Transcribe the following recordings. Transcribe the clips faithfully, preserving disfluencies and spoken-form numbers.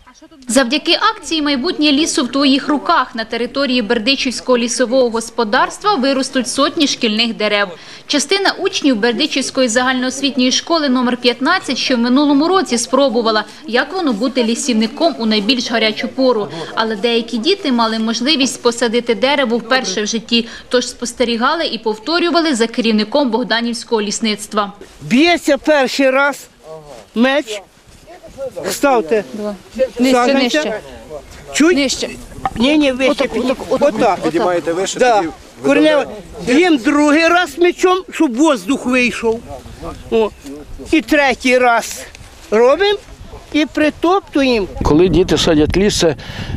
Завдяки акції «Майбутнє лісу в твоїх руках» на території Бердичівського лісового господарства виростуть сотні шкільних дерев. Частина учнів Бердичівської загальноосвітньої школи номер п'ятнадцять, що в минулому році спробувала, як воно бути лісівником у найбільш гарячу пору. Але деякі діти мали можливість посадити дерево вперше в житті, тож спостерігали і повторювали за керівником Богданівського лісництва. Б'ється перший раз меч. Ставте. Нижче, нижче. Чуть? Нижче. Ні, ні, вище. Отак. Піднімаєте вище, Да. тоді Корнево. Б'ємо другий раз мечом, щоб воздух вийшов. О. І третій раз робимо і притоптуємо. Коли діти садять ліс, це,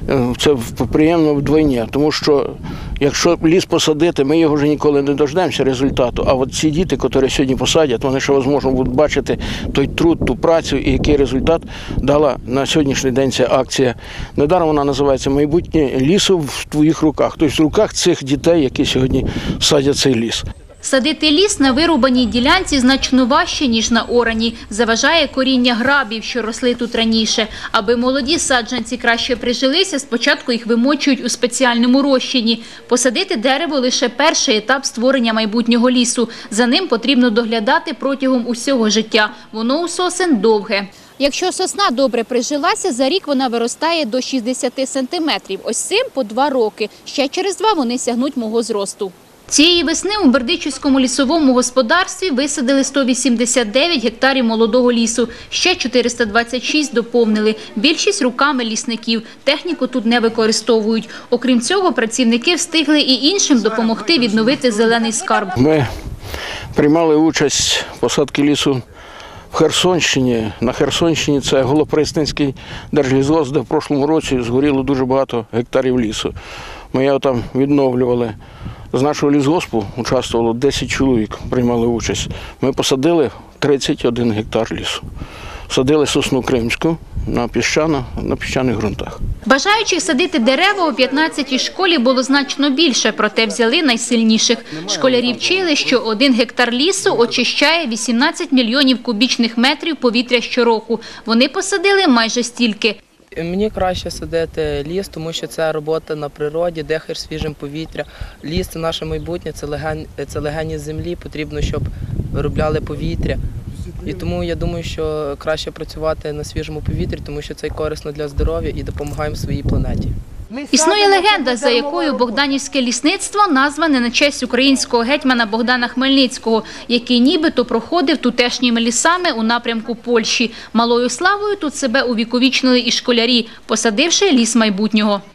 це приємно вдвойні, тому що якщо ліс посадити, ми його вже ніколи не дождемося результату. А от ці діти, які сьогодні посадять, вони ще, можливо, будуть бачити той труд, ту працю і який результат дала на сьогоднішній день ця акція. Недаром вона називається «Майбутнє лісу в твоїх руках», тобто в руках цих дітей, які сьогодні садять цей ліс. Садити ліс на вирубаній ділянці значно важче, ніж на ораній. Заважає коріння грабів, що росли тут раніше. Аби молоді саджанці краще прижилися, спочатку їх вимочують у спеціальному розчині. Посадити дерево – лише перший етап створення майбутнього лісу. За ним потрібно доглядати протягом усього життя. Воно у сосен довге. Якщо сосна добре прижилася, за рік вона виростає до шістдесяти сантиметрів. Ось цим по два роки. Ще через два вони сягнуть мого зросту. Цієї весни у Бердичівському лісовому господарстві висадили сто вісімдесят дев'ять гектарів молодого лісу. Ще чотириста двадцять шість доповнили. Більшість руками лісників. Техніку тут не використовують. Окрім цього, працівники встигли і іншим допомогти відновити зелений скарб. Ми приймали участь в посадці лісу в Херсонщині. На Херсонщині це Голопристанський держлісгосп, де в прошлому році згоріло дуже багато гектарів лісу. Ми його там відновлювали. З нашого лісгоспу участвувало десять чоловік, приймали участь. Ми посадили тридцять один гектар лісу. Садили сосну кримську на, піщано, на піщаних ґрунтах. Бажаючих садити дерева у п'ятнадцятій школі було значно більше, проте взяли найсильніших. Школярі вчили, що один гектар лісу очищає вісімнадцять мільйонів кубічних метрів повітря щороку. Вони посадили майже стільки. Мені краще садити ліс, тому що це робота на природі, дихаєш свіжим повітря. Ліс – це наше майбутнє, це легені, це легені землі, потрібно, щоб виробляли повітря. І тому я думаю, що краще працювати на свіжому повітрі, тому що це корисно для здоров'я і допомагаємо своїй планеті. Існує легенда, за якою Богданівське лісництво назване на честь українського гетьмана Богдана Хмельницького, який нібито проходив тутешніми лісами у напрямку Польщі. Малою славою тут себе увіковічнили і школярі, посадивши ліс майбутнього.